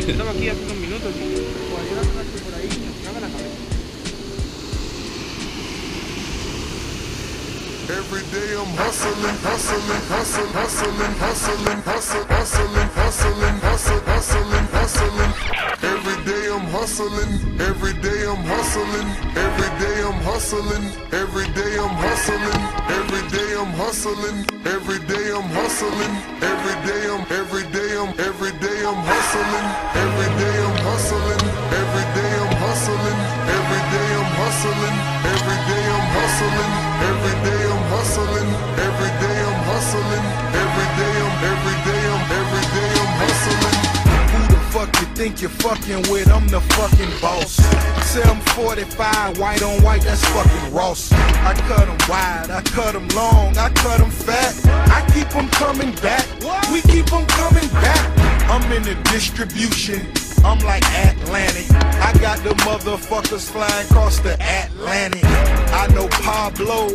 Estaba aquí hace unos minutos y por ahí una noche por ahí me caga la cabeza. Every day I'm hustling, hustling, hustling, hustling, hustling, hustling, hustling, hustling, hustling, hustling, hustling. Every day I'm hustling, every day I'm hustling, every day I'm hustling, every day I'm hustling, every day I'm hustling, every day I'm hustling, every day I'm every day I'm every day I'm hustling, every day I'm hustling, every day I'm hustling, every day I'm hustling, every day I'm hustling, every day I'm hustling, every day I'm hustling, every day I'm every day I'm every day I'm hustling. Who the fuck you think you're fucking with? I'm the fucking boss. Say I'm 45, white on white, that's fucking Ross. I cut them wide, I cut them long, I cut them fat. I keep them coming back, we keep them coming back. I'm in the distribution, I'm like Atlantic. I got the motherfuckers flying across the Atlantic. I know Pablo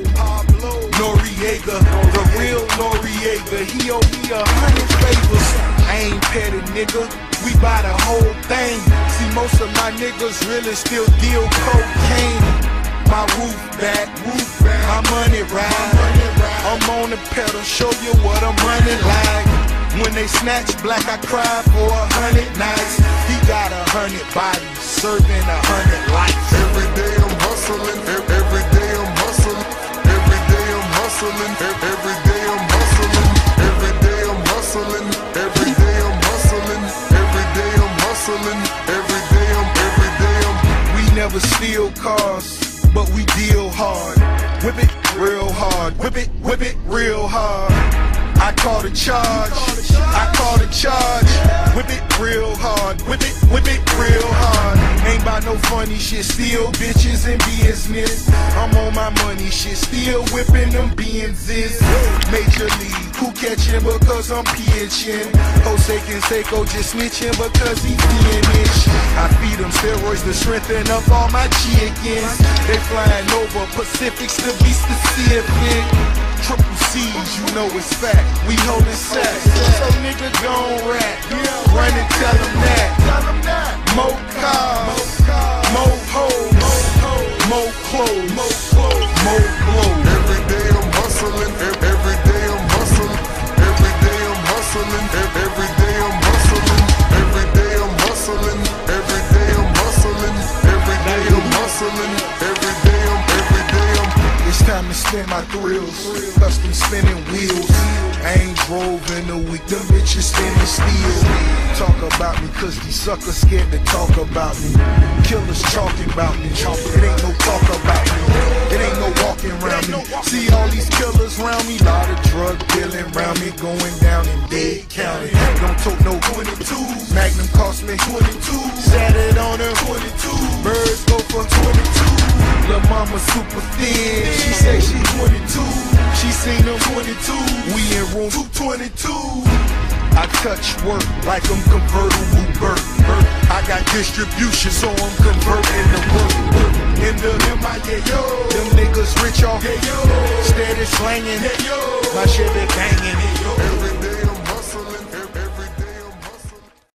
Noriega, the real Noriega. He owe me 100 favors. I ain't petty, nigga. We buy the whole thing. See, most of my niggas really still deal cocaine. My roof back, my money ride. I'm on the pedal, show you what I'm running like. When they snatch black, I cry for 100 nights. He got 100 bodies, serving 100 lives. Every day I'm hustling, every day I'm hustling, every day I'm hustling, every day I'm hustling, every day I'm hustling, every day I'm hustling, every day I'm hustling, every day I'm. We never steal cars, but we deal hard. Whip it real hard, whip it real hard. I call the charge, I call the charge. Whip it real hard, whip it real hard. Ain't by no funny shit, still bitches and business. I'm on my money shit, still whipping them Benzes. Major league, who catching because I'm pitching? Jose Canseco just snitching because he finished. I feed them steroids to strengthen up all my chickens. They flying over Pacifics to be specific. Triple C's, you know it's fact. We holding sacks, so nigga gon' rap. Run and tell them that. More cars, more hoes, more clothes, more clothes. Every day I'm hustling, every day I'm hustling, every day I'm hustling, every day I'm hustling, every day I'm hustling, every day I'm hustling, every day I'm hustling, every day I'm. It's time to spin my thrills, custom spinning wheels. I ain't drove in a week, them bitches standing still. Talk about me cause these suckers scared to talk about me. Killers talking about me, it ain't no talk about me. It ain't no walking around me. See all these killers around me, lot of drug dealing around me, going down in Dade County. Don't tote no 22s, Magnum cost me 22. Sat it on her 22, birds go for 22. Lil' mama super thin, she say she 22. She seen them 22, we in room 222. I touch work like I'm convertible Burt. I got distribution, so I'm converting the work. In the MIA, them niggas rich off, steady slanging, my shit be banging.